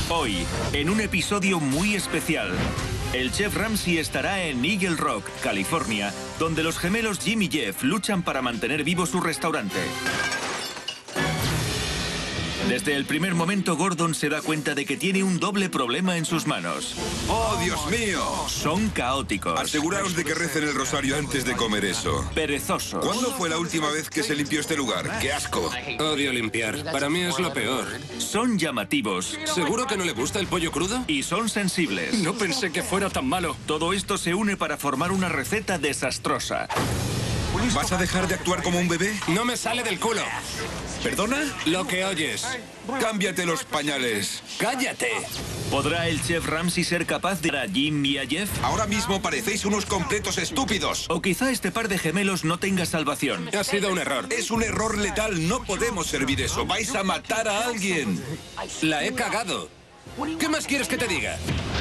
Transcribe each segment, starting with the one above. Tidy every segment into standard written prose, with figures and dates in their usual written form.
Hoy, en un episodio muy especial, el chef Ramsay estará en Eagle Rock, California, donde los gemelos Jim y Jeff luchan para mantener vivo su restaurante. Desde el primer momento, Gordon se da cuenta de que tiene un doble problema en sus manos. ¡Oh, Dios mío! Son caóticos. Aseguraos de que recen el rosario antes de comer eso. Perezosos. ¿Cuándo fue la última vez que se limpió este lugar? ¡Qué asco! Odio limpiar. Para mí es lo peor. Son llamativos. ¿Seguro que no le gusta el pollo crudo? Y son sensibles. No pensé que fuera tan malo. Todo esto se une para formar una receta desastrosa. ¿Vas a dejar de actuar como un bebé? No me sale del culo. ¿Perdona? Lo que oyes. Cámbiate los pañales. ¡Cállate! ¿Podrá el chef Ramsay ser capaz de dar a Jim y a Jeff? Ahora mismo parecéis unos completos estúpidos. O quizá este par de gemelos no tenga salvación. Ha sido un error. Es un error letal. No podemos servir eso. Vais a matar a alguien. La he cagado. ¿Qué más quieres que te diga?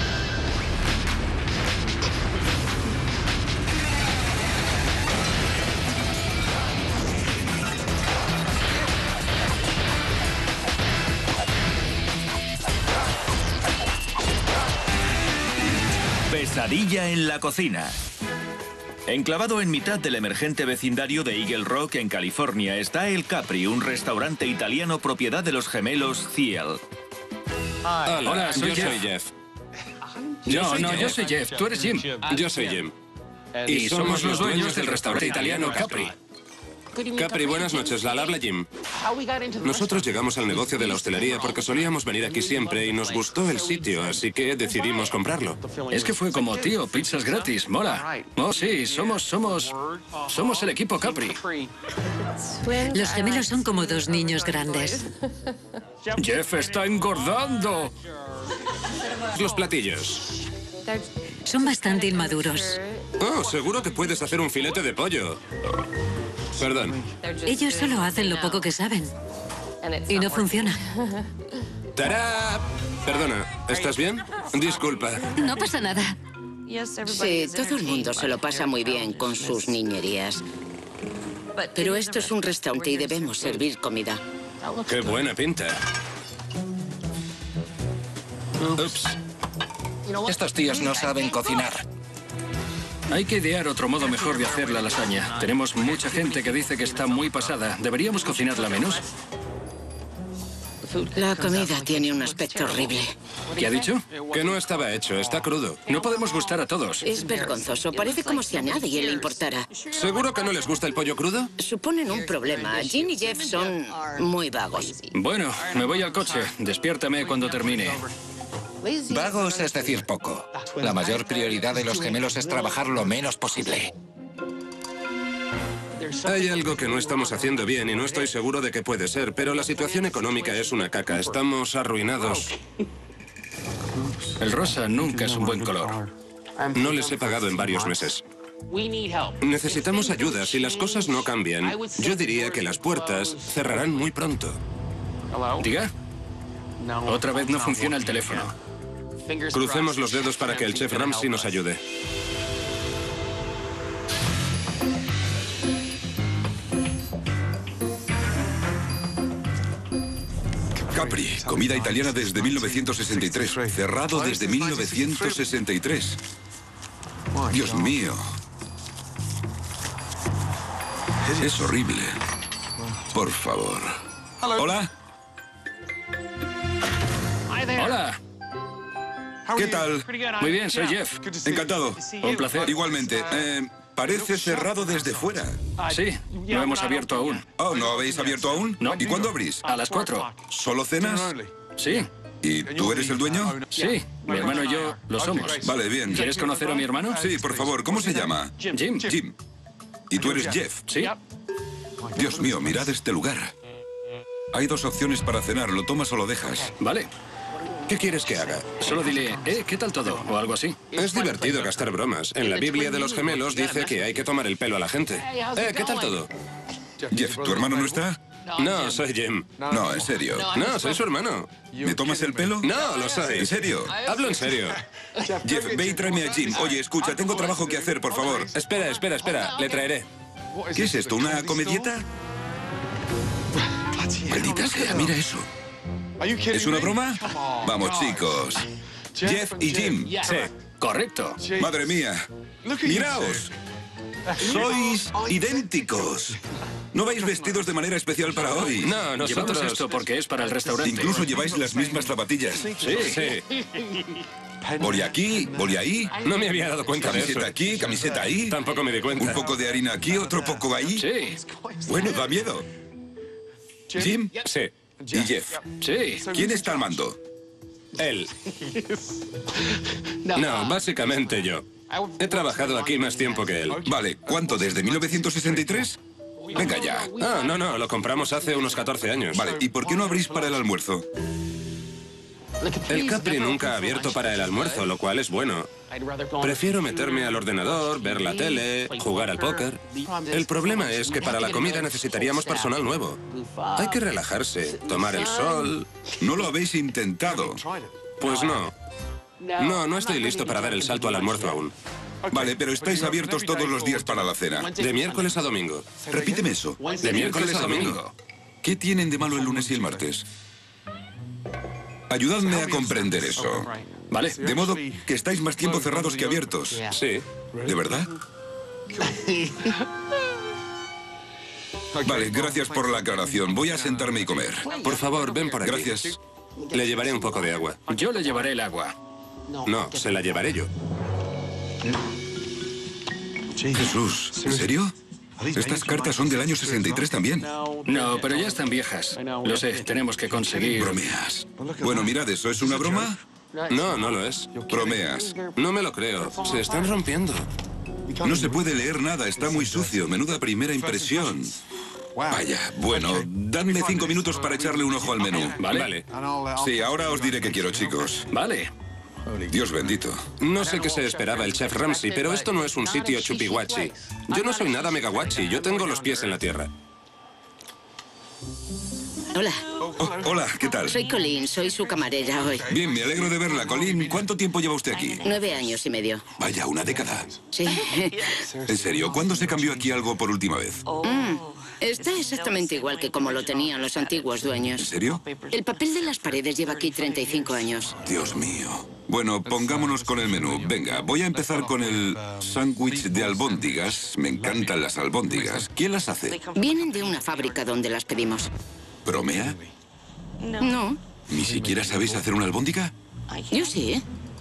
Pesadilla en la cocina. Enclavado en mitad del emergente vecindario de Eagle Rock, en California, está El Capri, un restaurante italiano propiedad de los gemelos Thiel. Hola, soy Jeff. Yo soy Jeff. Tú eres Jim. Yo soy Jim. Y somos los dueños del restaurante italiano Capri. Capri, buenas noches. La habla Jim. Nosotros llegamos al negocio de la hostelería porque solíamos venir aquí siempre y nos gustó el sitio, así que decidimos comprarlo. Es que fue como, tío, pizzas gratis, mola. Oh, sí, somos el equipo Capri. Los gemelos son como dos niños grandes. Jeff está engordando. Los platillos. Son bastante inmaduros. Oh, seguro que puedes hacer un filete de pollo. Perdón. Ellos solo hacen lo poco que saben. Y no funciona. ¡Tará! Perdona, ¿estás bien? Disculpa. No pasa nada. Sí, todo el mundo se lo pasa muy bien con sus niñerías. Pero esto es un restaurante y debemos servir comida. ¡Qué buena pinta! Ups. Estos tíos no saben cocinar. Hay que idear otro modo mejor de hacer la lasaña. Tenemos mucha gente que dice que está muy pasada. ¿Deberíamos cocinarla menos? La comida tiene un aspecto horrible. ¿Qué ha dicho? Que no estaba hecho, está crudo. No podemos gustar a todos. Es vergonzoso. Parece como si a nadie le importara. ¿Seguro que no les gusta el pollo crudo? Suponen un problema. Jim y Jeff son muy vagos. Bueno, me voy al coche. Despiértame cuando termine. Vagos es decir poco. La mayor prioridad de los gemelos es trabajar lo menos posible. Hay algo que no estamos haciendo bien y no estoy seguro de qué puede ser, pero la situación económica es una caca. Estamos arruinados. El rosa nunca es un buen color. No les he pagado en varios meses. Necesitamos ayuda. Si las cosas no cambian, yo diría que las puertas cerrarán muy pronto. ¿Diga? Otra vez no funciona el teléfono. Crucemos los dedos para que el chef Ramsay nos ayude. Capri, comida italiana desde 1963. Cerrado desde 1963. Dios mío. Es horrible. Por favor. Hola. Hola. ¿Qué tal? Muy bien, soy Jeff. Encantado. Un placer. Igualmente. Parece cerrado desde fuera. Sí, no hemos abierto aún. Oh, ¿no habéis abierto aún? No. ¿Y cuándo abrís? A las 4. ¿Solo cenas? Sí, ¿Y tú eres el dueño? sí. Mi hermano y yo lo somos. Vale, bien. ¿Quieres conocer a mi hermano? Sí, por favor. ¿Cómo se llama? Jim. Jim. ¿Y tú eres Jeff? Sí. Dios mío, mirad este lugar. Hay dos opciones para cenar. ¿Lo tomas o lo dejas? Vale. ¿Qué quieres que haga? Solo dile, ¿qué tal todo? O algo así. Es divertido gastar bromas. En la Biblia de los gemelos dice que hay que tomar el pelo a la gente. ¿Qué tal todo? Jeff, ¿tu hermano no está? No, soy Jim. No, en serio. No, soy su hermano. ¿Me tomas el pelo? No, lo soy. ¿En serio? Hablo en serio. Jeff, ve y tráeme a Jim. Oye, escucha, tengo trabajo que hacer, por favor. Espera. Le traeré. ¿Qué es esto, una comedieta? Maldita sea, mira eso. ¿Es una broma? Vamos, chicos. Jeff y Jim. Sí, correcto. Madre mía. Miraos. Sois idénticos. ¿No vais vestidos de manera especial para hoy? No, Llevamos nosotros... esto porque es para el restaurante. Incluso lleváis las mismas zapatillas. Sí. Boli aquí, boli ahí. No me había dado cuenta de eso. Camiseta aquí, camiseta ahí. Tampoco me di cuenta. Un poco de harina aquí, otro poco ahí. Sí, Bueno, da miedo. Jim Sí. y Jeff. sí. ¿Quién está al mando? Él. No, básicamente yo. He trabajado aquí más tiempo que él. Vale, ¿cuánto? ¿Desde 1963? Venga ya. Ah, no, lo compramos hace unos 14 años. Vale, ¿y por qué no abrís para el almuerzo? El Capri nunca ha abierto para el almuerzo, lo cual es bueno. Prefiero meterme al ordenador, ver la tele, jugar al póker. El problema es que para la comida necesitaríamos personal nuevo. Hay que relajarse, tomar el sol. No lo habéis intentado. Pues no. No estoy listo para dar el salto al almuerzo aún. Vale, pero estáis abiertos todos los días para la cena. De miércoles a domingo. Repíteme eso. De miércoles a domingo. ¿Qué tienen de malo el lunes y el martes? Ayudadme a comprender eso. Vale. De modo que estáis más tiempo cerrados que abiertos. Sí. ¿De verdad? Vale, gracias por la aclaración. Voy a sentarme y comer. Por favor, ven por aquí. Gracias. Le llevaré un poco de agua. Yo le llevaré el agua. No, se la llevaré yo. Jesús, ¿en serio? Estas cartas son del año 63 también. No, pero ya están viejas. Lo sé, tenemos que conseguir... Bromeas. Bueno, mirad eso, ¿es una broma? No lo es. Bromeas. No me lo creo. Se están rompiendo. No se puede leer nada, está muy sucio. Menuda primera impresión. Vaya, bueno, dadme 5 minutos para echarle un ojo al menú. Vale. Sí, ahora os diré qué quiero, chicos. Vale. Dios bendito. No sé qué se esperaba el chef Ramsay, pero esto no es un sitio chupiguachi. Yo no soy nada megaguachi, yo tengo los pies en la tierra. Hola, Oh, hola, ¿qué tal? soy Colleen, soy su camarera hoy. Bien, me alegro de verla. Colleen, ¿cuánto tiempo lleva usted aquí? 9 años y medio. Vaya, una década. Sí. En serio, ¿cuándo se cambió aquí algo por última vez? Está exactamente igual que como lo tenían los antiguos ¿En dueños. serio? El papel de las paredes lleva aquí 35 años. Dios mío. Bueno, pongámonos con el menú. Venga, voy a empezar con el sándwich de albóndigas. Me encantan las albóndigas. ¿Quién las hace? Vienen de una fábrica donde las pedimos. ¿Bromea? No, ¿Ni siquiera sabéis hacer una albóndiga? yo sí.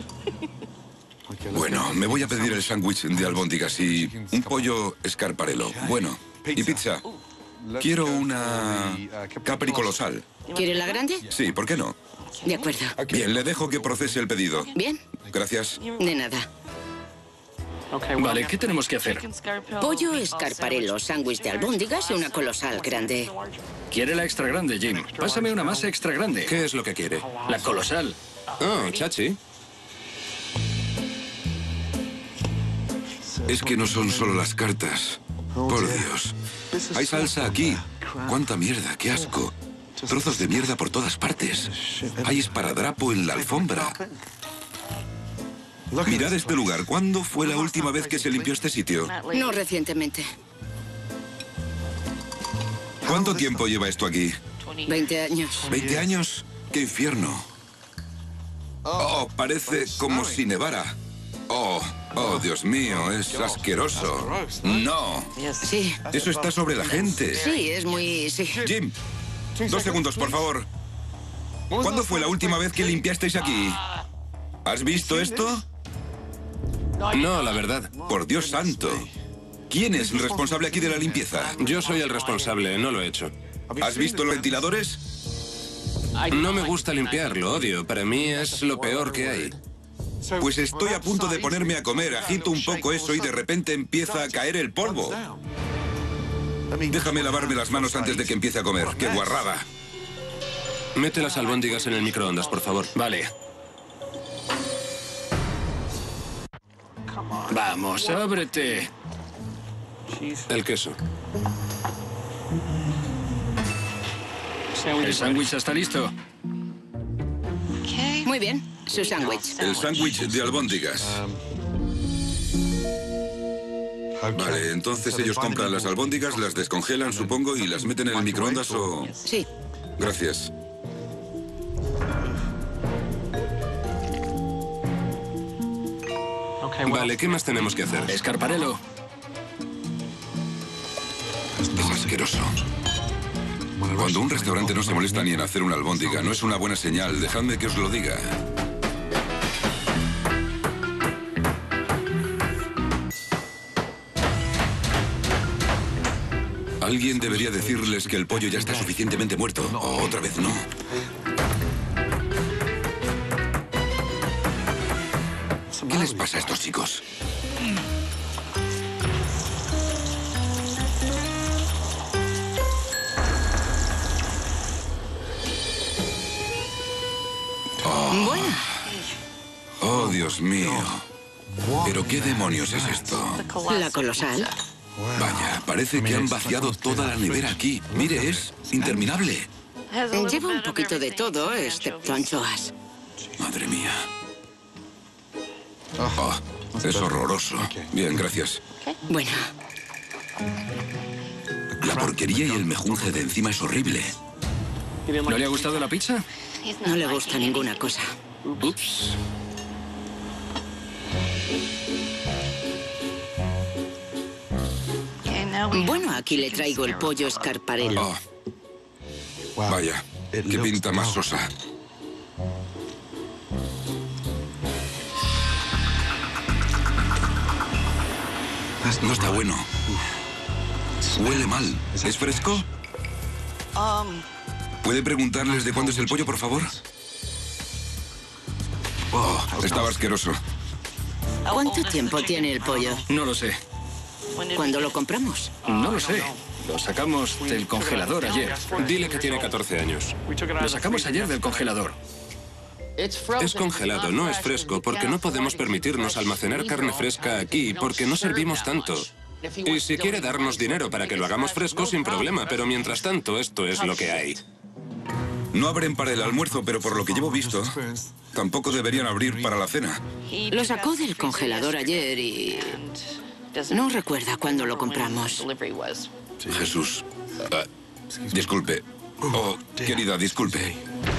Bueno, me voy a pedir el sándwich de albóndigas y un pollo escarparelo. Bueno, y pizza. Quiero una Capri colosal. ¿Quiere la grande? Sí, ¿por qué no? De acuerdo. Bien, le dejo que procese el pedido. Bien, Gracias. de nada. Vale, ¿qué tenemos que hacer? Pollo escarparelo, sándwich de albóndigas y una colosal grande. Quiere la extra grande, Jim. Pásame una masa extra grande. ¿Qué es lo que quiere? La colosal. Oh, chachi. Es que no son solo las cartas. Por Dios. Hay salsa aquí. ¡Cuánta mierda! ¡Qué asco! Trozos de mierda por todas partes. Hay esparadrapo en la alfombra. Mirad este lugar. ¿Cuándo fue la última vez que se limpió este sitio? No recientemente. ¿Cuánto tiempo lleva esto aquí? 20 años. ¿20 años? ¡Qué infierno! Oh, parece como si nevara. Oh, Dios mío, es asqueroso. No, Sí, eso está sobre la gente. sí, es muy... sí. Jim, 2 segundos, por favor. ¿Cuándo fue la última vez que limpiasteis aquí? ¿Has visto esto? No, la verdad. Por Dios santo. ¿Quién es el responsable aquí de la limpieza? Yo soy el responsable, no lo he hecho. ¿Has visto los ventiladores? No me gusta limpiar, lo odio. Para mí es lo peor que hay. Pues estoy a punto de ponerme a comer, agito un poco eso y de repente empieza a caer el polvo. Déjame lavarme las manos antes de que empiece a comer. ¡Qué guarrada! Mete las albóndigas en el microondas, por favor. Vale. Vamos, ábrete. El queso. El sándwich está listo. Muy bien, su sándwich. El sándwich de albóndigas. Vale, entonces ellos compran las albóndigas, las descongelan, supongo, y las meten en el microondas o... Sí, Gracias. Vale, ¿qué más tenemos que hacer? Scarparello. Es asqueroso. Cuando un restaurante no se molesta ni en hacer una albóndiga, no es una buena señal. Dejadme que os lo diga. Alguien debería decirles que el pollo ya está suficientemente muerto. O otra vez no. ¿Qué les pasa a estos chicos? Bueno, Oh, Dios mío. ¿Pero qué demonios es esto? la colosal. Vaya, parece que han vaciado toda la nevera aquí. Mire, es interminable. Lleva un poquito de todo, excepto anchoas. Madre mía. Oh, es horroroso. Bien, gracias. Bueno, La porquería y el mejunje de encima es horrible. ¿No le ha gustado la pizza? no le gusta ninguna cosa. Ups. Bueno, aquí le traigo el pollo Scarparello. Oh, vaya, qué pinta más sosa. No está bueno. Huele mal. ¿Es fresco? ¿Puede preguntarles de cuándo es el pollo, por favor? Oh, estaba asqueroso. ¿Cuánto tiempo tiene el pollo? No lo sé. ¿Cuándo lo compramos? No lo sé. Lo sacamos del congelador ayer. Dile que tiene 14 años. Lo sacamos ayer del congelador. Es congelado, no es fresco, porque no podemos permitirnos almacenar carne fresca aquí, porque no servimos tanto. Y si quiere darnos dinero para que lo hagamos fresco, sin problema, pero mientras tanto, esto es lo que hay. No abren para el almuerzo, pero por lo que llevo visto, tampoco deberían abrir para la cena. Lo sacó del congelador ayer y... no recuerda cuándo lo compramos. Jesús. Disculpe. Oh, querida, disculpe.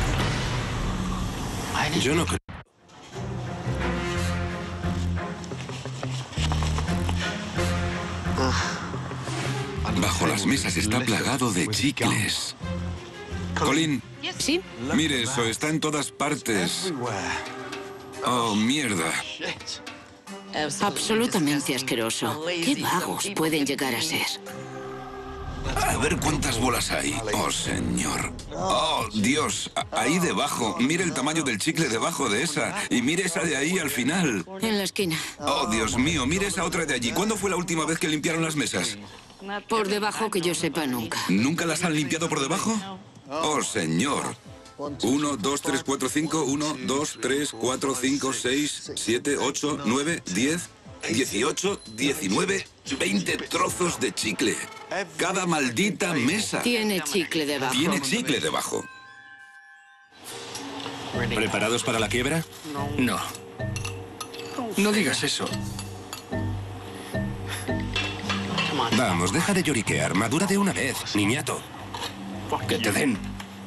Yo no creo. Bajo las mesas está plagado de chicles. Colin, ¿Sí? mire eso, está en todas partes. Oh, mierda. Absolutamente asqueroso. Qué vagos pueden llegar a ser. A ver cuántas bolas hay. Oh, señor. Oh, Dios. Ahí debajo. Mire el tamaño del chicle debajo de esa. Y mire esa de ahí al final. En la esquina. Oh, Dios mío. Mire esa otra de allí. ¿Cuándo fue la última vez que limpiaron las mesas? Por debajo que yo sepa nunca. ¿Nunca las han limpiado por debajo? Oh, señor. 1, 2, 3, 4, 5. 1, 2, 3, 4, 5, 6, 7, 8, 9, 10, 18, 19, 20 trozos de chicle. Cada maldita mesa. Tiene chicle debajo. Tiene chicle debajo. ¿Preparados para la quiebra? No. No digas eso. Vamos, deja de lloriquear. Madura de una vez, niñato. Que te den.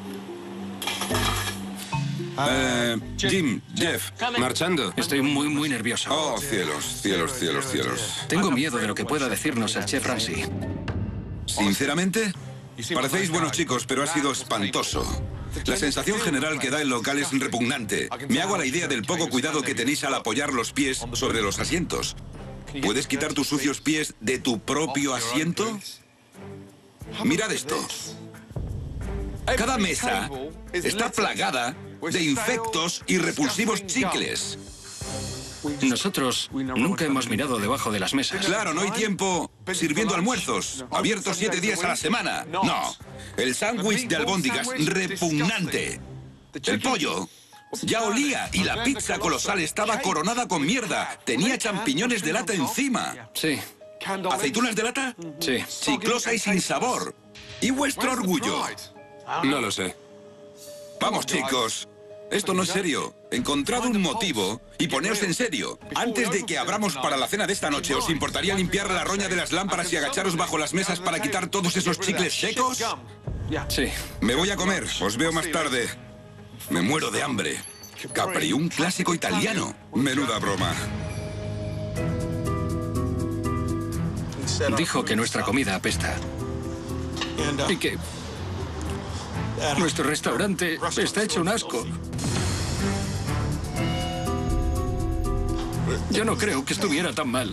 Jim, Jeff. Marchando. Estoy muy nervioso. Oh, cielos, cielos, cielos, cielos. Tengo miedo de lo que pueda decirnos el chef Ramsay. Sinceramente, parecéis buenos chicos, pero ha sido espantoso. La sensación general que da el local es repugnante. Me hago a la idea del poco cuidado que tenéis al apoyar los pies sobre los asientos. ¿Puedes quitar tus sucios pies de tu propio asiento? Mirad esto. Cada mesa está plagada de infectos y repulsivos chicles. Nosotros nunca hemos mirado debajo de las mesas. Claro, no hay tiempo sirviendo almuerzos, abiertos 7 días a la semana. No, el sándwich de albóndigas, repugnante. El pollo ya olía y la pizza colosal estaba coronada con mierda. Tenía champiñones de lata encima. Sí, ¿Aceitunas de lata? sí. Chiclosa y sin sabor. ¿Y vuestro orgullo? No lo sé. Vamos, chicos. Esto no es serio. Encontrad un motivo y poneos en serio. Antes de que abramos para la cena de esta noche, ¿os importaría limpiar la roña de las lámparas y agacharos bajo las mesas para quitar todos esos chicles secos? Sí. Me voy a comer. Os veo más tarde. Me muero de hambre. Capri, un clásico italiano. Menuda broma. Dijo que nuestra comida apesta. Y que nuestro restaurante está hecho un asco. Yo no creo que estuviera tan mal.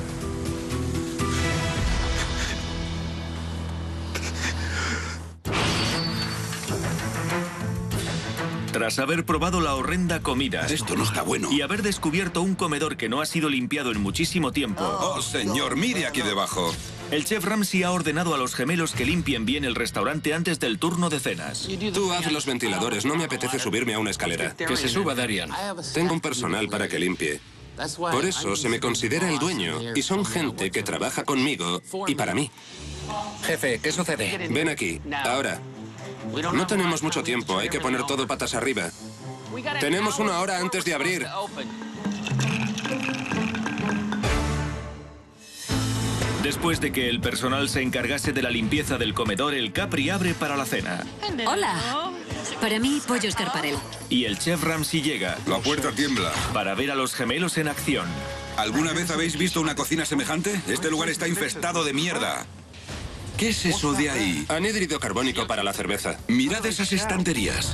Tras haber probado la horrenda comida... Esto no está bueno. Y haber descubierto un comedor que no ha sido limpiado en muchísimo tiempo... Oh, señor, mire aquí debajo. El chef Ramsay ha ordenado a los gemelos que limpien bien el restaurante antes del turno de cenas. Tú haz los ventiladores, no me apetece subirme a una escalera. Que se suba Darian. Tengo un personal para que limpie. Por eso se me considera el dueño y son gente que trabaja conmigo y para mí. Jefe, ¿qué sucede? Ven aquí, ahora. No tenemos mucho tiempo, hay que poner todo patas arriba. Tenemos 1 hora antes de abrir. Después de que el personal se encargase de la limpieza del comedor, el Capri abre para la cena. Hola. Para mí, pollo escarparel. Y el chef Ramsay llega La puerta tiembla. para ver a los gemelos en acción. ¿Alguna vez habéis visto una cocina semejante? Este lugar está infestado de mierda. ¿Qué es eso de ahí? Anhídrido carbónico para la cerveza. Mirad esas estanterías.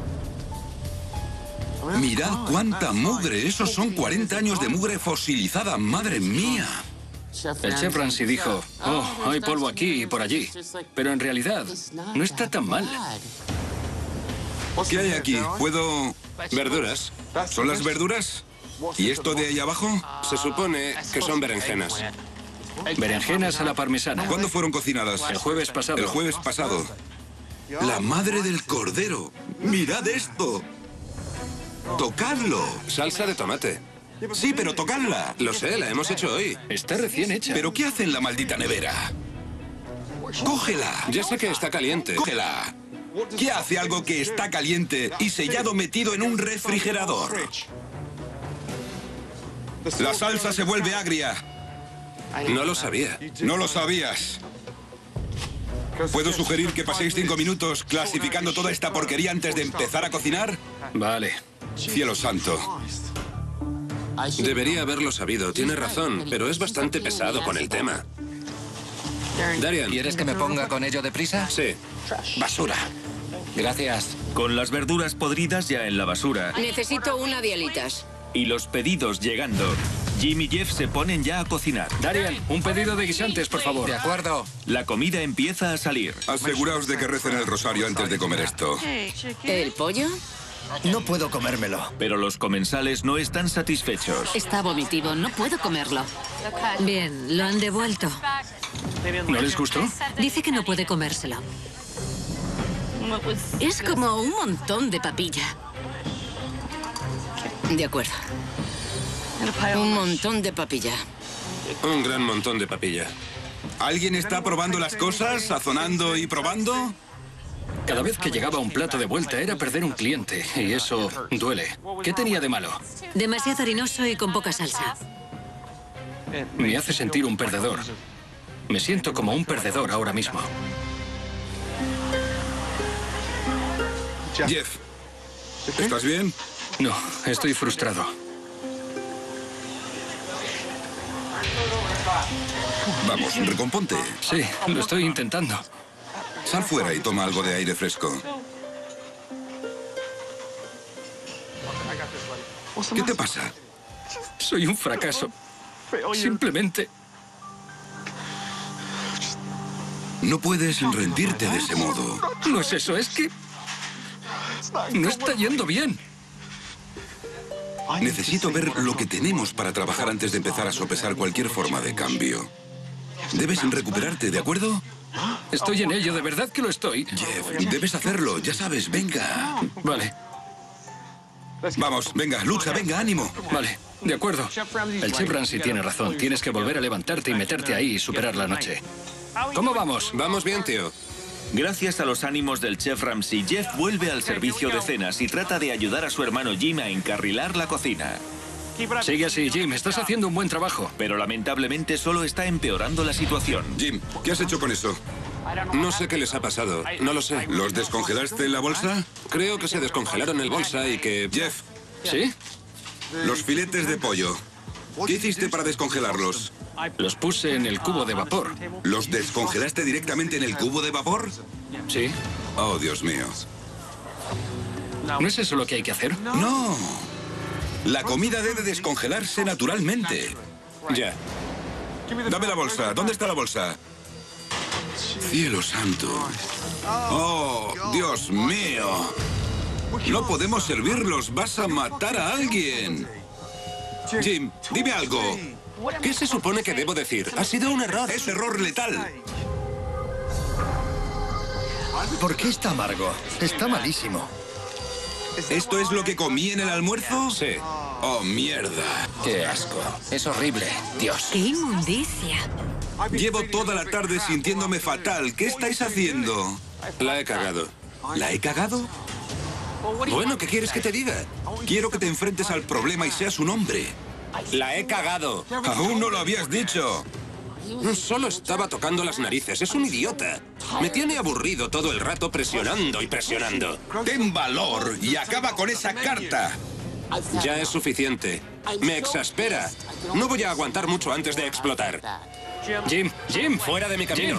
Mirad cuánta mugre. Esos son 40 años de mugre fosilizada. ¡Madre mía! El chef Ramsay dijo, oh, hay polvo aquí y por allí. Pero en realidad, no está tan mal. ¿Qué hay aquí? ¿Puedo...? Verduras. ¿Son las verduras? ¿Y esto de ahí abajo? Se supone que son berenjenas. Berenjenas a la parmesana. ¿Cuándo fueron cocinadas? El jueves pasado. El jueves pasado. La madre del cordero. ¡Mirad esto! ¡Tocadlo! Salsa de tomate. Sí, pero tocadla. Lo sé, la hemos hecho hoy. Está recién hecha. ¿Pero qué hace en la maldita nevera? ¡Cógela! Ya sé que está caliente. ¡Cógela! ¿Qué hace algo que está caliente y sellado metido en un refrigerador? La salsa se vuelve agria. No lo sabía. No lo sabías. ¿Puedo sugerir que paséis 5 minutos clasificando toda esta porquería antes de empezar a cocinar? Vale. Cielo santo. Debería haberlo sabido, tiene razón, pero es bastante pesado con el tema. Darian. ¿Quieres que me ponga con ello deprisa? Sí. Basura. Gracias. Con las verduras podridas ya en la basura Necesito una de alitas. y los pedidos llegando, Jim y Jeff se ponen ya a cocinar. Darian, un pedido de guisantes, por favor. De acuerdo. La comida empieza a salir. Aseguraos de que recen el rosario antes de comer esto. ¿El pollo? No puedo comérmelo. Pero los comensales no están satisfechos. Está vomitivo, no puedo comerlo. Bien, lo han devuelto. ¿No les gustó? Dice que no puede comérselo. Es como un montón de papilla. De acuerdo. Un montón de papilla. Un gran montón de papilla. ¿Alguien está probando las cosas, sazonando y probando? Cada vez que llegaba un plato de vuelta era perder un cliente, y eso duele. ¿Qué tenía de malo? Demasiado harinoso y con poca salsa. Me hace sentir un perdedor. Me siento como un perdedor ahora mismo. Jeff, ¿estás bien? No, estoy frustrado. Vamos, recomponte. Sí, lo estoy intentando. Sal fuera y toma algo de aire fresco. ¿Qué te pasa? Soy un fracaso. Simplemente... No puedes rendirte de ese modo. No es eso, es que... no está yendo bien. Necesito ver lo que tenemos para trabajar antes de empezar a sopesar cualquier forma de cambio. Debes recuperarte, ¿de acuerdo? Estoy en ello, de verdad que lo estoy. Jeff, debes hacerlo, ya sabes, venga. Vale, Vamos, venga, lucha, venga, ánimo. vale, de acuerdo. El chef Ramsay tiene razón. Tienes que volver a levantarte y meterte ahí y superar la noche. ¿Cómo vamos? Vamos bien, tío. Gracias a los ánimos del chef Ramsay, Jeff vuelve al servicio de cenas y trata de ayudar a su hermano Jim a encarrilar la cocina. Sigue así, Jim. Estás haciendo un buen trabajo. Pero lamentablemente solo está empeorando la situación. Jim, ¿qué has hecho con eso? No sé qué les ha pasado, no lo sé. ¿Los descongelaste en la bolsa? Creo que se descongelaron el bolsa y que... Jeff, ¿Sí? los filetes de pollo. ¿Qué hiciste para descongelarlos? Los puse en el cubo de vapor. ¿Los descongelaste directamente en el cubo de vapor? Sí. Oh, Dios mío. ¿No es eso lo que hay que hacer? No. La comida debe descongelarse naturalmente. Ya. Dame la bolsa. ¿Dónde está la bolsa? Cielo santo. Oh, Dios mío. No podemos servirlos. Vas a matar a alguien. Jim, dime algo. ¿Qué se supone que debo decir? Ha sido un error. Es error letal. ¿Por qué está amargo? Está malísimo. ¿Esto es lo que comí en el almuerzo? Sí. Oh, mierda. ¡Qué asco! Es horrible. Dios. ¡Qué inmundicia! Llevo toda la tarde sintiéndome fatal. ¿Qué estáis haciendo? La he cagado. ¿La he cagado? Bueno, ¿qué quieres que te diga? Quiero que te enfrentes al problema y seas un hombre. La he cagado. Aún no lo habías dicho. Solo estaba tocando las narices. Es un idiota. Me tiene aburrido todo el rato presionando y presionando. Ten valor y acaba con esa carta. Ya es suficiente. Me exaspera. No voy a aguantar mucho antes de explotar. Jim, Fuera de mi camino.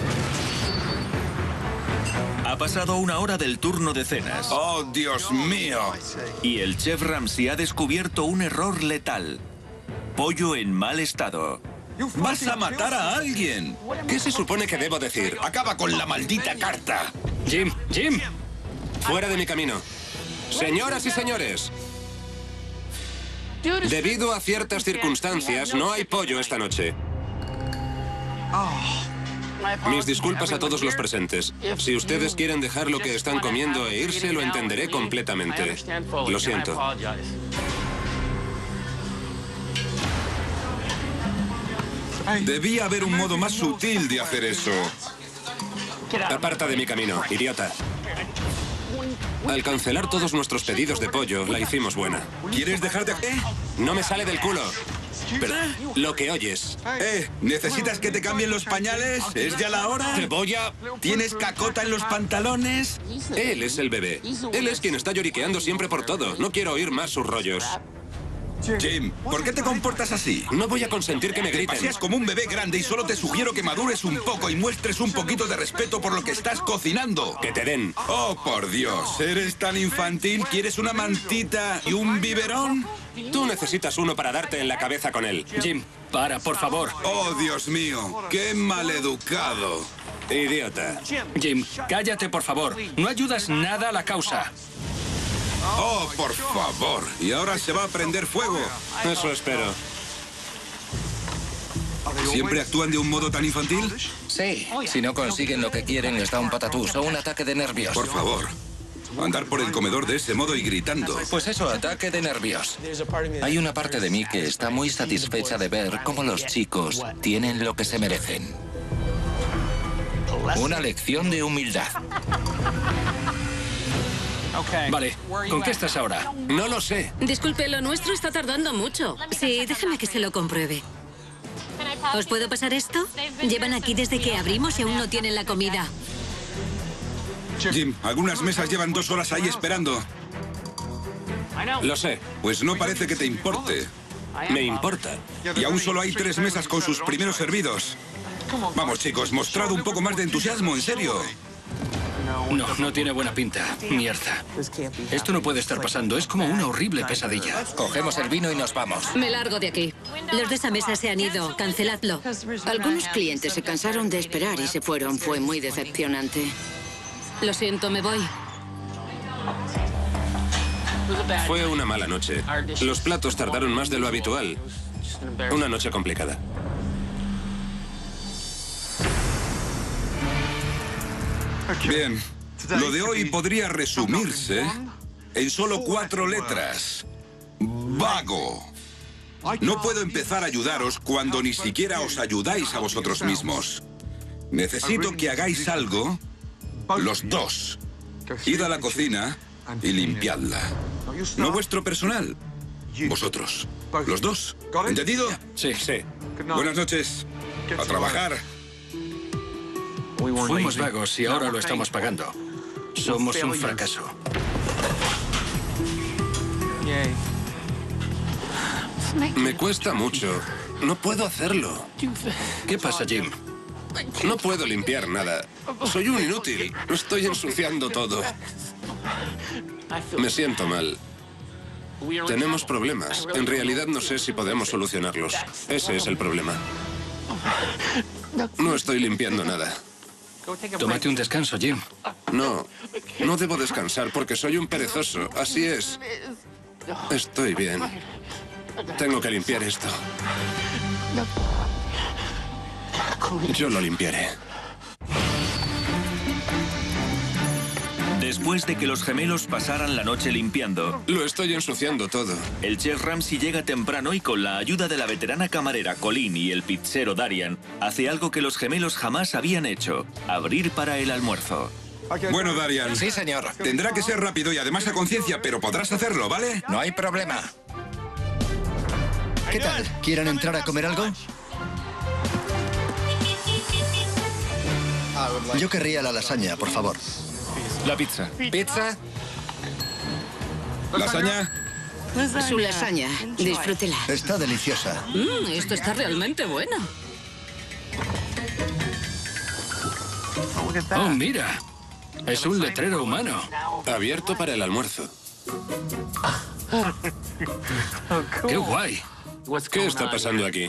Ha pasado una hora del turno de cenas. Oh, Dios mío. Y el chef Ramsay ha descubierto un error letal. Pollo en mal estado. Vas a matar a alguien. ¿Qué se supone que debo decir? Acaba con la maldita carta. Jim. Fuera de mi camino. Señoras y señores. Debido a ciertas circunstancias, no hay pollo esta noche. Mis disculpas a todos los presentes. Si ustedes quieren dejar lo que están comiendo e irse, lo entenderé completamente. Lo siento. Debía haber un modo más sutil de hacer eso. Aparta de mi camino, idiota. Al cancelar todos nuestros pedidos de pollo, la hicimos buena. ¿Quieres dejar de...? No me sale del culo. Pero lo que oyes. ¿Necesitas que te cambien los pañales? ¿Es ya la hora? Te voy a... ¿Tienes cacota en los pantalones? Él es el bebé. Él es quien está lloriqueando siempre por todo. No quiero oír más sus rollos. Jim, ¿por qué te comportas así? No voy a consentir que me Te griten. paseas como un bebé grande y solo te sugiero que madures un poco y muestres un poquito de respeto por lo que estás cocinando. Que te den. Oh, por Dios, ¿eres tan infantil? ¿Quieres una mantita y un biberón? Tú necesitas uno para darte en la cabeza con él. Jim, para, por favor. Oh, Dios mío, qué maleducado. Idiota. Jim, cállate, por favor. No ayudas nada a la causa. Oh, por favor. Y ahora se va a prender fuego. Eso espero. ¿Siempre actúan de un modo tan infantil? Sí. Si no consiguen lo que quieren, les da un patatús o un ataque de nervios. Por favor. Andar por el comedor de ese modo y gritando. Pues eso, ataque de nervios. Hay una parte de mí que está muy satisfecha de ver cómo los chicos tienen lo que se merecen. Una lección de humildad. Vale, ¿con qué estás ahora? No lo sé. Disculpe, lo nuestro está tardando mucho. Sí, déjame que se lo compruebe. ¿Os puedo pasar esto? Llevan aquí desde que abrimos y aún no tienen la comida. Jim, algunas mesas llevan 2 horas ahí esperando. Lo sé. Pues no parece que te importe. Me importa. Y aún solo hay 3 mesas con sus primeros servidos. Vamos, chicos, mostrad un poco más de entusiasmo, en serio. No tiene buena pinta. Mierda. Esto no puede estar pasando. Es como una horrible pesadilla. Cogemos el vino y nos vamos. Me largo de aquí. Los de esa mesa se han ido. Canceladlo. Algunos clientes se cansaron de esperar y se fueron. Fue muy decepcionante. Lo siento, me voy. Fue una mala noche. Los platos tardaron más de lo habitual. Una noche complicada. Bien, lo de hoy podría resumirse en solo 4 letras. Vago. No puedo empezar a ayudaros cuando ni siquiera os ayudáis a vosotros mismos. Necesito que hagáis algo, los dos. Id a la cocina y limpiadla. No vuestro personal, vosotros. Los dos. ¿Entendido? Sí. Buenas noches. A trabajar. Fuimos vagos y ahora lo estamos pagando. Somos un fracaso. Me cuesta mucho. No puedo hacerlo. ¿Qué pasa, Jim? No puedo limpiar nada. Soy un inútil. Lo estoy ensuciando todo. Me siento mal. Tenemos problemas. En realidad no sé si podemos solucionarlos. Ese es el problema. No estoy limpiando nada. Tómate un descanso, Jim. No debo descansar porque soy un perezoso. Así es. Estoy bien. Tengo que limpiar esto. Yo lo limpiaré. Después de que los gemelos pasaran la noche limpiando, Lo estoy ensuciando todo. el chef Ramsay llega temprano y con la ayuda de la veterana camarera Colleen y el pizzero Darian, hace algo que los gemelos jamás habían hecho: abrir para el almuerzo. Bueno, Darian. Sí, señor. Tendrá que ser rápido y además a conciencia, pero podrás hacerlo, ¿vale? No hay problema. ¿Qué tal? ¿Quieren entrar a comer algo? Yo querría la lasaña, por favor. La pizza. ¿Pizza? ¿Lasaña? Su lasaña. Disfrútela. Está deliciosa. Esto está realmente bueno. Oh, mira. Es un letrero humano. Abierto para el almuerzo. ¡Qué guay! ¿Qué está pasando aquí?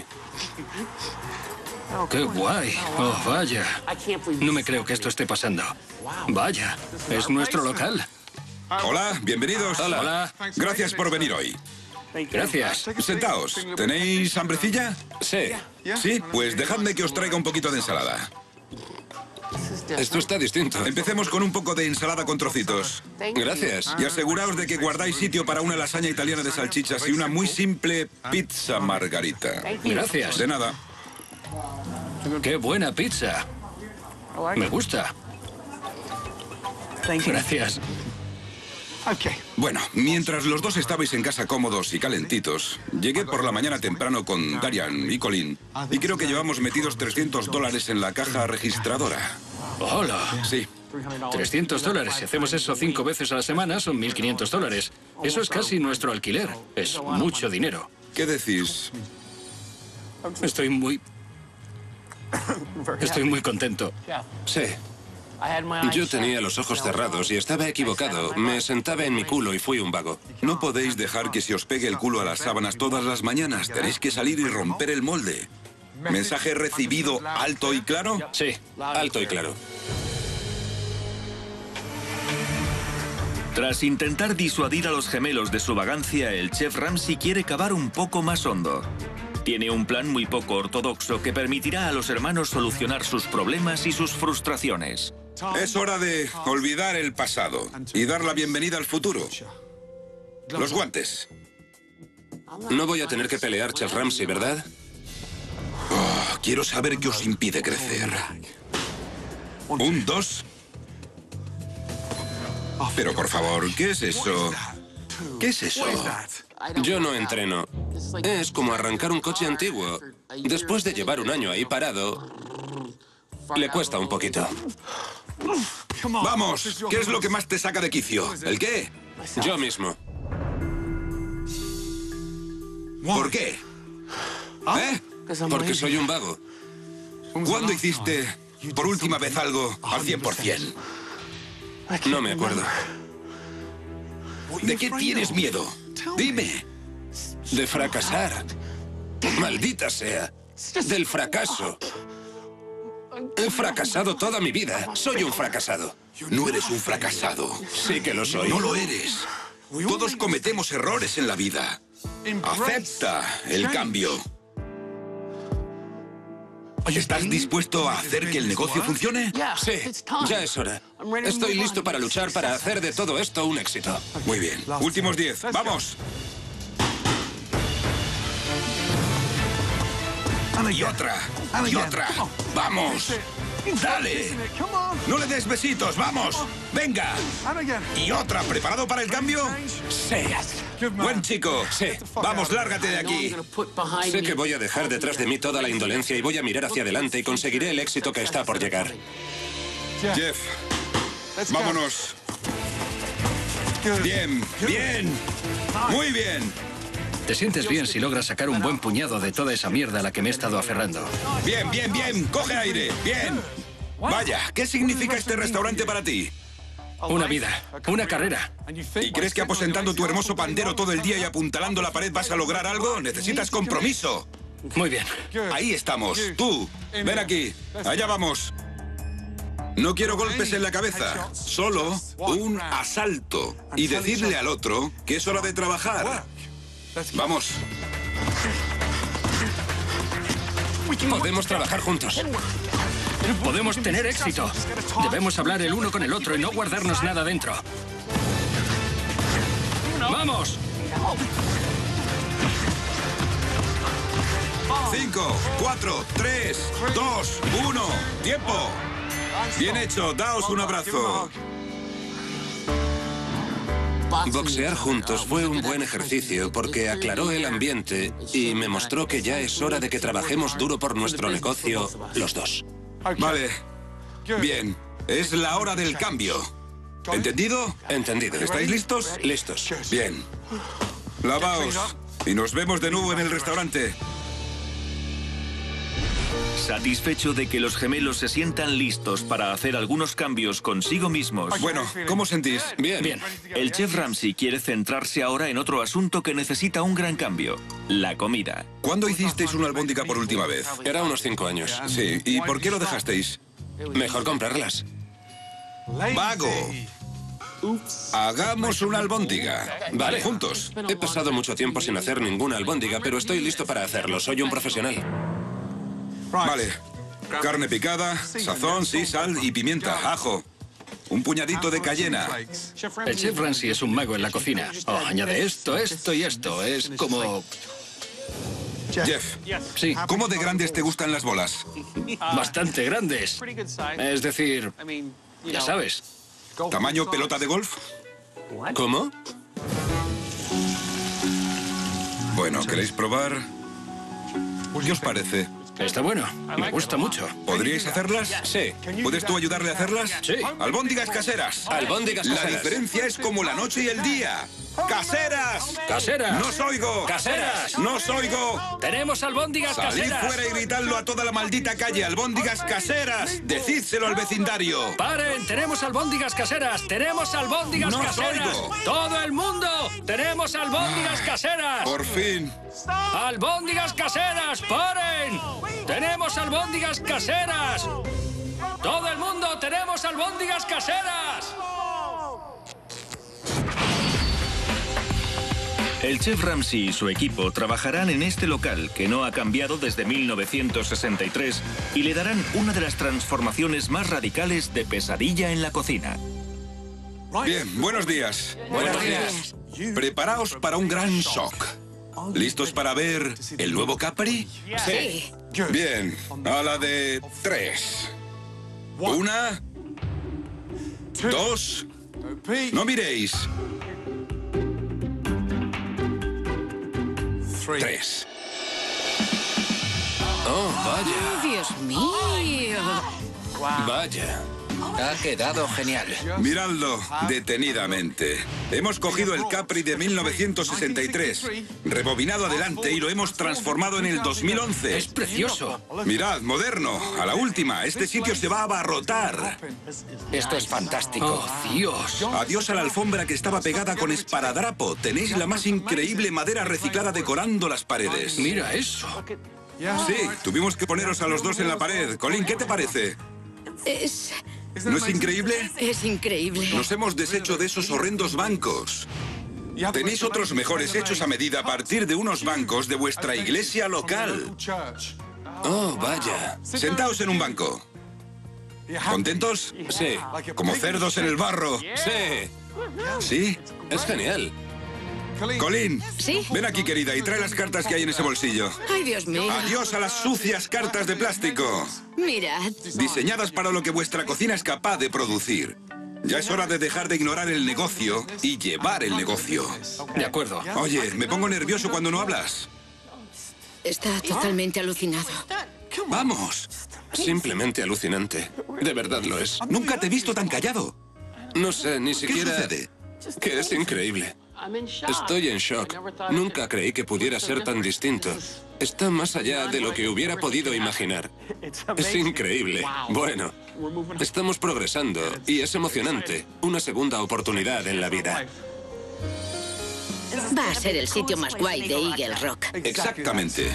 ¡Qué guay! ¡Oh, vaya! No me creo que esto esté pasando. Vaya, es nuestro local. Hola, bienvenidos. Hola. Gracias por venir hoy. Gracias. Sentaos. ¿Tenéis hambrecilla? Sí. Sí, pues dejadme que os traiga un poquito de ensalada. Esto está distinto. Empecemos con un poco de ensalada con trocitos. Gracias. Y aseguraos de que guardáis sitio para una lasaña italiana de salchichas y una muy simple pizza margarita. Gracias. De nada. ¡Qué buena pizza! Me gusta. Gracias. Bueno, mientras los dos estabais en casa cómodos y calentitos, llegué por la mañana temprano con Darian y Colleen y creo que llevamos metidos $300 en la caja registradora. ¡Hola! Sí. $300. Si hacemos eso 5 veces a la semana, son $1.500. Eso es casi nuestro alquiler. Es mucho dinero. ¿Qué decís? Estoy muy contento. Sí. Yo tenía los ojos cerrados y estaba equivocado. Me sentaba en mi culo y fui un vago. No podéis dejar que se os pegue el culo a las sábanas todas las mañanas. Tenéis que salir y romper el molde. ¿Mensaje recibido alto y claro? Sí, alto y claro. Tras intentar disuadir a los gemelos de su vagancia, el chef Ramsay quiere cavar un poco más hondo. Tiene un plan muy poco ortodoxo que permitirá a los hermanos solucionar sus problemas y sus frustraciones. Es hora de olvidar el pasado y dar la bienvenida al futuro. Los guantes. No voy a tener que pelear, Chef Ramsay, ¿verdad? Oh, quiero saber qué os impide crecer. 1, 2. Pero por favor, ¿qué es eso? ¿Qué es eso? Yo no entreno. Es como arrancar un coche antiguo. Después de llevar un año ahí parado, le cuesta un poquito. Vamos, ¿qué es lo que más te saca de quicio? ¿El qué? Yo mismo. ¿Por qué? ¿Eh? Porque soy un vago. ¿Cuándo hiciste por última vez algo al 100%? No me acuerdo. ¿De qué tienes miedo? Dime. De fracasar. Maldita sea. Del fracaso. He fracasado toda mi vida. Soy un fracasado. No eres un fracasado. Sí que lo soy. No lo eres. Todos cometemos errores en la vida. Acepta el cambio. ¿Estás dispuesto a hacer que el negocio funcione? Sí, ya es hora. Estoy listo para luchar para hacer de todo esto un éxito. Muy bien. Últimos 10. ¡Vamos! Y otra. Y otra. ¡Vamos! ¡Dale! ¡No le des besitos! ¡Vamos! ¡Venga! Y otra. ¿Preparado para el cambio? Sí. Buen chico. Sí. Vamos, lárgate de aquí. Sé que voy a dejar detrás de mí toda la indolencia y voy a mirar hacia adelante y conseguiré el éxito que está por llegar. Jeff, vámonos. Bien, bien. Muy bien. Te sientes bien si logras sacar un buen puñado de toda esa mierda a la que me he estado aferrando. Bien, bien, bien. Coge aire. Bien. Vaya, ¿qué significa este restaurante para ti? Una vida, una carrera. ¿Y crees que aposentando tu hermoso pandero todo el día y apuntalando la pared vas a lograr algo? Necesitas compromiso. Muy bien. Ahí estamos. Tú, ven aquí. Allá vamos. No quiero golpes en la cabeza. Solo un asalto. Y decirle al otro que es hora de trabajar. Vamos. Podemos trabajar juntos. Podemos tener éxito. Debemos hablar el uno con el otro y no guardarnos nada dentro. ¡Vamos! 5, 4, 3, 2, 1. ¡Tiempo! Bien hecho. Daos un abrazo. Boxear juntos fue un buen ejercicio porque aclaró el ambiente y me mostró que ya es hora de que trabajemos duro por nuestro negocio, los dos. Vale. Bien. Es la hora del cambio. ¿Entendido? Entendido. ¿Estáis listos? Listos. Bien. Lavaos. Y nos vemos de nuevo en el restaurante. Satisfecho de que los gemelos se sientan listos para hacer algunos cambios consigo mismos, Bueno, ¿cómo sentís? Bien. Bien. el chef Ramsay quiere centrarse ahora en otro asunto que necesita un gran cambio: la comida. ¿Cuándo hicisteis una albóndiga por última vez? Era unos 5 años. Sí. ¿Y por qué lo dejasteis? Mejor comprarlas. ¡Vago! Hagamos una albóndiga. Vale. Juntos. He pasado mucho tiempo sin hacer ninguna albóndiga, pero estoy listo para hacerlo. Soy un profesional. Vale. Carne picada, sazón, sí, sal y pimienta, ajo. Un puñadito de cayena. El chef Ramsay es un mago en la cocina. Oh, añade esto, esto y esto. Es como... Jeff, Sí, ¿cómo de grandes te gustan las bolas? bastante grandes. Es decir, ya sabes. ¿Tamaño pelota de golf? ¿Cómo? Bueno, ¿queréis probar? ¿Qué os parece? Está bueno. Me gusta mucho. ¿Podríais hacerlas? Sí. ¿Puedes tú ayudarle a hacerlas? Sí. Albóndigas caseras. Albóndigas La caseras. diferencia es como la noche y el día. ¡Caseras! ¡Caseras! ¡No os oigo! ¡Caseras! ¡No os oigo! ¡Tenemos albóndigas Salid caseras! fuera y gritadlo a toda la maldita calle. ¡Albóndigas caseras! ¡Decídselo al vecindario! ¡Paren! ¡Tenemos albóndigas caseras! ¡Tenemos albóndigas No os caseras! oigo. ¡Todo el mundo! ¡Tenemos albóndigas caseras! ¡Por fin! ¡Albóndigas caseras! ¡Paren! ¡Tenemos albóndigas caseras! ¡Todo el mundo! ¡Tenemos albóndigas caseras! El chef Ramsay y su equipo trabajarán en este local que no ha cambiado desde 1963 y le darán una de las transformaciones más radicales de Pesadilla en la cocina. Bien, buenos días. Buenos días. Preparaos para un gran shock. ¿Listos para ver el nuevo Capri? Sí. Bien, a la de 3. 1, 2. No miréis. 3. Oh, vaya. Dios mío. Vaya. Ha quedado genial. Miradlo detenidamente. Hemos cogido el Capri de 1963, rebobinado adelante y lo hemos transformado en el 2011. ¡Es precioso! Mirad, moderno, a la última. Este sitio se va a abarrotar. Esto es fantástico. ¡Oh, Dios! Adiós a la alfombra que estaba pegada con esparadrapo. Tenéis la más increíble madera reciclada decorando las paredes. ¡Mira eso! Sí, tuvimos que poneros a los dos en la pared. Colin, ¿qué te parece? ¿No es increíble? Es increíble. Nos hemos deshecho de esos horrendos bancos. Tenéis otros mejores hechos a medida a partir de unos bancos de vuestra iglesia local. Oh, vaya. Sentaos en un banco. ¿Contentos? Sí. Como cerdos en el barro. Sí. ¿Sí? Es genial. Colin, ¿Sí? ven aquí, querida, y trae las cartas que hay en ese bolsillo. Ay, Dios mío. Adiós a las sucias cartas de plástico. Mirad. Diseñadas para lo que vuestra cocina es capaz de producir. Ya es hora de dejar de ignorar el negocio y llevar el negocio. De acuerdo. Oye, me pongo nervioso cuando no hablas. Está totalmente alucinado. Vamos. Simplemente alucinante. De verdad lo es. Nunca te he visto tan callado. No sé ni ¿Qué siquiera... sucede? Que es increíble. Estoy en shock. Nunca creí que pudiera ser tan distinto. Está más allá de lo que hubiera podido imaginar. Es increíble. Bueno, estamos progresando y es emocionante. Una segunda oportunidad en la vida. Va a ser el sitio más guay de Eagle Rock. Exactamente.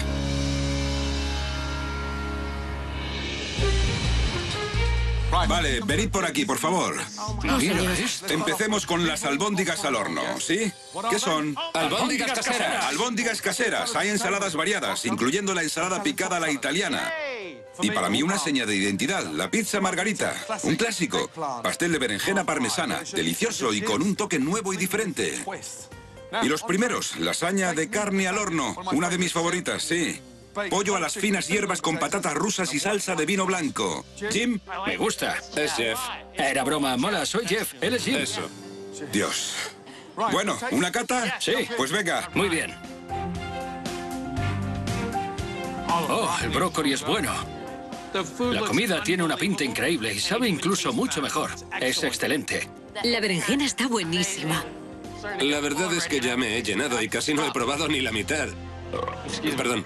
Vale, venid por aquí, por favor. Empecemos con las albóndigas al horno, ¿sí? ¿Qué son? ¡Albóndigas caseras! Albóndigas caseras. Hay ensaladas variadas, incluyendo la ensalada picada a la italiana. Y para mí una seña de identidad, la pizza margarita. Un clásico. Pastel de berenjena parmesana, delicioso y con un toque nuevo y diferente. Y los primeros, lasaña de carne al horno, una de mis favoritas, sí. Pollo a las finas hierbas con patatas rusas y salsa de vino blanco. Jim, Me gusta. Es Jeff. Era broma, mola, soy Jeff, él es Jim. Eso. Dios. Bueno, ¿una cata? Sí. Pues venga. Muy bien. Oh, el brócoli es bueno. La comida tiene una pinta increíble y sabe incluso mucho mejor. Es excelente. La berenjena está buenísima. La verdad es que ya me he llenado y casi no he probado ni la mitad. Perdón.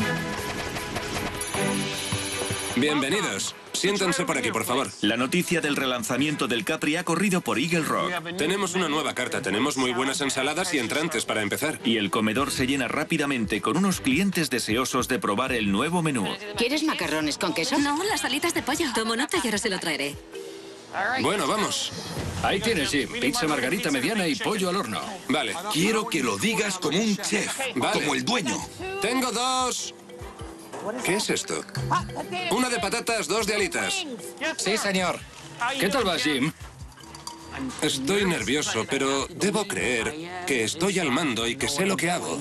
Bienvenidos. Siéntanse por aquí, por favor. La noticia del relanzamiento del Capri ha corrido por Eagle Rock. Tenemos una nueva carta. Tenemos muy buenas ensaladas y entrantes para empezar. Y el comedor se llena rápidamente con unos clientes deseosos de probar el nuevo menú. ¿Quieres macarrones con queso? No, las alitas de pollo. Tomo nota y ahora se lo traeré. Bueno, vamos. Ahí tienes, Jim. Pizza margarita mediana y pollo al horno. Vale. Quiero que lo digas como un chef, Vale. como el dueño. Tengo dos. ¿Qué es esto? Una de patatas, dos de alitas. Sí, señor. ¿Qué tal vas, Jim? Estoy nervioso, pero debo creer que estoy al mando y que sé lo que hago.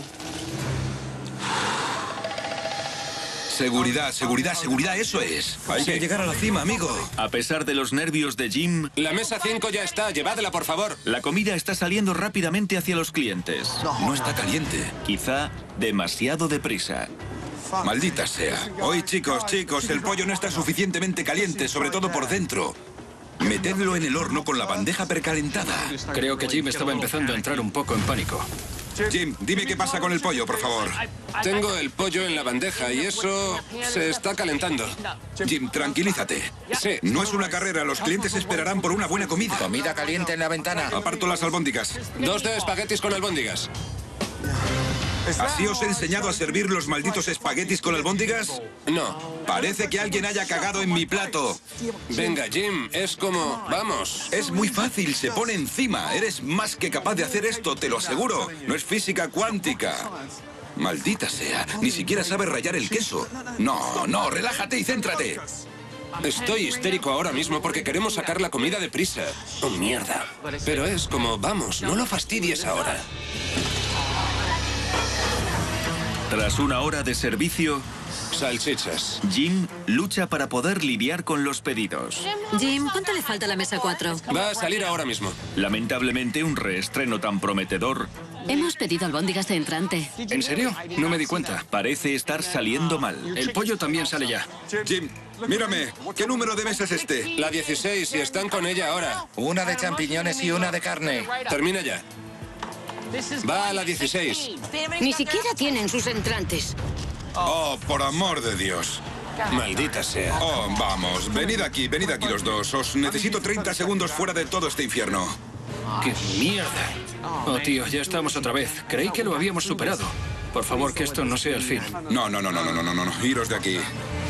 Seguridad, seguridad, seguridad, eso es. Hay que llegar a la cima, amigo. A pesar de los nervios de Jim, La mesa 5 ya está. Llevadla, por favor. la comida está saliendo rápidamente hacia los clientes. No está caliente. Quizá demasiado deprisa. Maldita sea. Hoy, chicos, el pollo no está suficientemente caliente, sobre todo por dentro. Metedlo en el horno con la bandeja precalentada. Creo que Jim estaba empezando a entrar un poco en pánico. Jim, dime qué pasa con el pollo, por favor. Tengo el pollo en la bandeja y eso se está calentando. Jim, tranquilízate. Sí. No es una carrera, los clientes esperarán por una buena comida. Comida caliente en la ventana. Aparto las albóndigas. 2 de espaguetis con albóndigas. ¿Así os he enseñado a servir los malditos espaguetis con albóndigas? No. Parece que alguien haya cagado en mi plato. Venga, Jim, es como... Vamos. Es muy fácil, se pone encima. Eres más que capaz de hacer esto, te lo aseguro. No es física cuántica. Maldita sea, ni siquiera sabe rallar el queso. No, relájate y céntrate. Estoy histérico ahora mismo porque queremos sacar la comida deprisa. Oh, mierda. Pero es como... Vamos, no lo fastidies ahora. Tras una hora de servicio, Salchichas. Jim lucha para poder lidiar con los pedidos. Jim, ¿cuánto le falta a la mesa 4? Va a salir ahora mismo. Lamentablemente, un reestreno tan prometedor Hemos pedido albóndigas de entrante. ¿En serio? No me di cuenta. parece estar saliendo mal. El pollo también sale ya. Jim, mírame. ¿Qué número de mesa es este? La 16 y están con ella ahora. Una de champiñones y una de carne. Termina ya. Va a la 16. Ni siquiera tienen sus entrantes. Oh, por amor de Dios. Maldita sea. Oh, vamos. Venid aquí los dos. Os necesito 30 segundos fuera de todo este infierno. ¡Qué mierda! Oh, tío, ya estamos otra vez. Creí que lo habíamos superado. Por favor, que esto no sea el fin. No. Iros de aquí.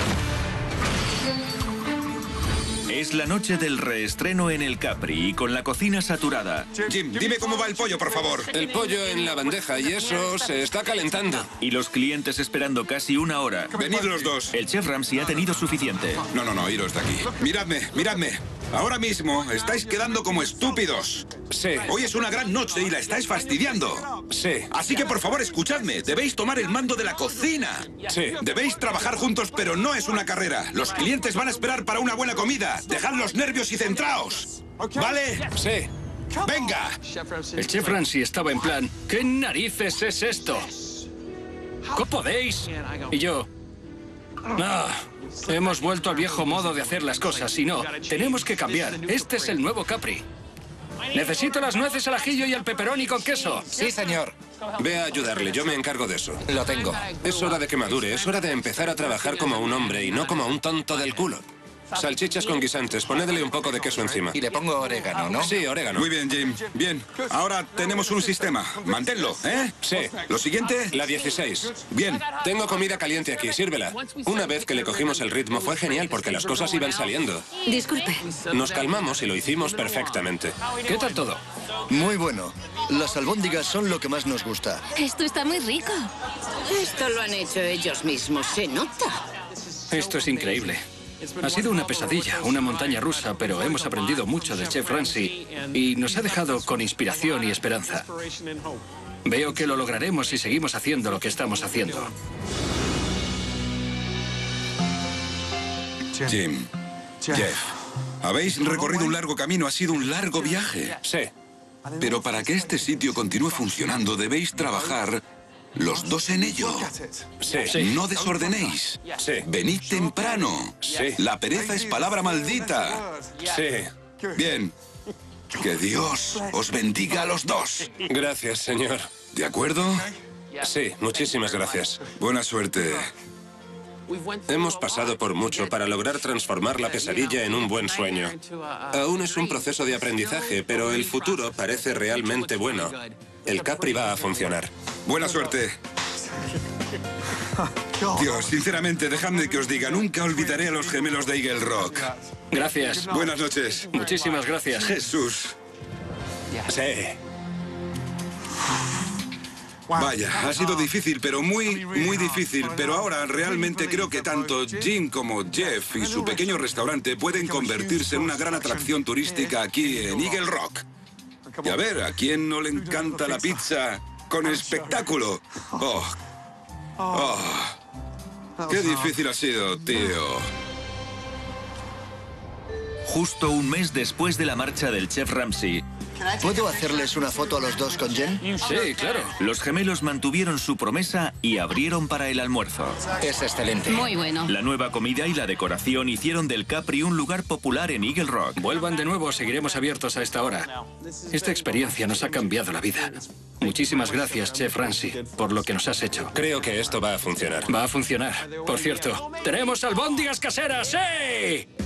Es la noche del reestreno en el Capri y con la cocina saturada. Jim, dime cómo va el pollo, por favor. El pollo en la bandeja y eso se está calentando. Y los clientes esperando casi una hora. Venid los dos. El chef Ramsay ha tenido suficiente. No, iros de aquí. Miradme. Ahora mismo estáis quedando como estúpidos. Sí. Hoy es una gran noche y la estáis fastidiando. Sí. Así que por favor escuchadme, debéis tomar el mando de la cocina. Sí. Debéis trabajar juntos, pero no es una carrera. Los clientes van a esperar para una buena comida. Dejad los nervios y centraos. ¿Vale? Sí. ¡Venga! El chef Ramsay estaba en plan, ¿qué narices es esto? ¿Cómo podéis? Y yo... No, hemos vuelto al viejo modo de hacer las cosas y no, tenemos que cambiar. Este es el nuevo Capri. Necesito las nueces al ajillo y el pepperoni con queso. Sí, señor. Ve a ayudarle, yo me encargo de eso. Lo tengo. Es hora de que madure, es hora de empezar a trabajar como un hombre y no como un tonto del culo. Salchichas con guisantes, ponedle un poco de queso encima. Y le pongo orégano, ¿no? Sí, orégano. Muy bien, Jim. Bien. Ahora tenemos un sistema. Manténlo, ¿eh? Sí. Lo siguiente. La 16. Bien. Tengo comida caliente aquí, sírvela. Una vez que le cogimos el ritmo fue genial porque las cosas iban saliendo. Disculpe. Nos calmamos y lo hicimos perfectamente. ¿Qué tal todo? Muy bueno. Las albóndigas son lo que más nos gusta. Esto está muy rico. Esto lo han hecho ellos mismos, se nota. Esto es increíble. Ha sido una pesadilla, una montaña rusa, pero hemos aprendido mucho del chef Ramsay y nos ha dejado con inspiración y esperanza. Veo que lo lograremos si seguimos haciendo lo que estamos haciendo. Jim, Jeff, habéis recorrido un largo camino, ha sido un largo viaje. Sí. Pero para que este sitio continúe funcionando, debéis trabajar los dos en ello. Sí. No desordenéis. Sí. Venid temprano. Sí. La pereza es palabra maldita. Sí. Bien. Que Dios os bendiga a los dos. Gracias, señor. ¿De acuerdo? Sí, muchísimas gracias. Buena suerte. Hemos pasado por mucho para lograr transformar la pesadilla en un buen sueño. Aún es un proceso de aprendizaje, pero el futuro parece realmente bueno. El Capri va a funcionar. Buena suerte. Dios, sinceramente, dejadme que os diga, nunca olvidaré a los gemelos de Eagle Rock. Gracias. Buenas noches. Muchísimas gracias. Jesús. Sí. Vaya, ha sido difícil, pero muy difícil. Pero ahora realmente creo que tanto Jim como Jeff y su pequeño restaurante pueden convertirse en una gran atracción turística aquí en Eagle Rock. Y a ver, ¿a quién no le encanta la pizza con espectáculo? Qué difícil ha sido, tío. Justo un mes después de la marcha del chef Ramsay, ¿Puedo hacerles una foto a los dos con Jen? Sí, claro. los gemelos mantuvieron su promesa y abrieron para el almuerzo. Es excelente. Muy bueno. La nueva comida y la decoración hicieron del Capri un lugar popular en Eagle Rock. Vuelvan de nuevo, seguiremos abiertos a esta hora. Esta experiencia nos ha cambiado la vida. Muchísimas gracias, chef Ramsay, por lo que nos has hecho. Creo que esto va a funcionar. Va a funcionar. Por cierto, ¡tenemos albóndigas caseras! ¡Sí!